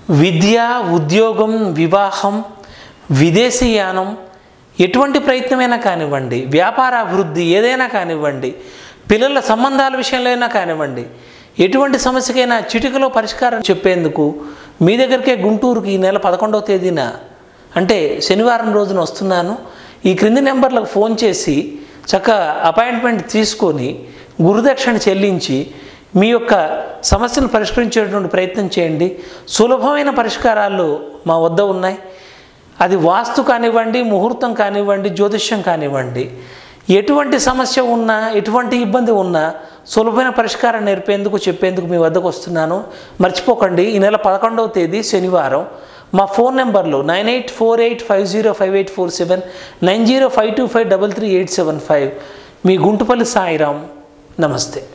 విద్య, ఉద్యోగం, వివాహం, విదేశీయానం, ఎటువంటి ప్రయత్నమైనా కానివ్వండి, వ్యాపార అభివృద్ధి ఏదైనా కానివ్వండి, పిల్లల సంబంధాల విషయంలో అయినా కానివ్వండి, ఎటువంటి సమస్యకైనా చిటికలో పరిష్కారం చెప్పేందుకు మీ దగ్గరికే గుంటూరుకి ఈ నెల 11వ తేదీన అంటే శనివారం రోజున వస్తున్నాను. ఈ క్రింది నెంబర్లకు ఫోన్ చేసి చక్కగా అపాయింట్మెంట్ తీసుకొని గురుదక్షిణ చెల్లించి మీ యొక్క సమస్యను పరిష్కరించేటువంటి ప్రయత్నం చేయండి. సులభమైన పరిష్కారాలు మా వద్ద ఉన్నాయి. అది వాస్తు కానివ్వండి, ముహూర్తం కానివ్వండి, జ్యోతిష్యం కానివ్వండి, ఎటువంటి సమస్య ఉన్నా, ఎటువంటి ఇబ్బంది ఉన్నా సులభమైన పరిష్కారం నేర్పేందుకు చెప్పేందుకు మీ వద్దకు వస్తున్నాను. మర్చిపోకండి, ఈ నెల 11వ తేదీ శనివారం. మా ఫోన్ నెంబర్లు 9848505847, 9052533875. మీ గుంటుపల్లి సాయిరాం. నమస్తే.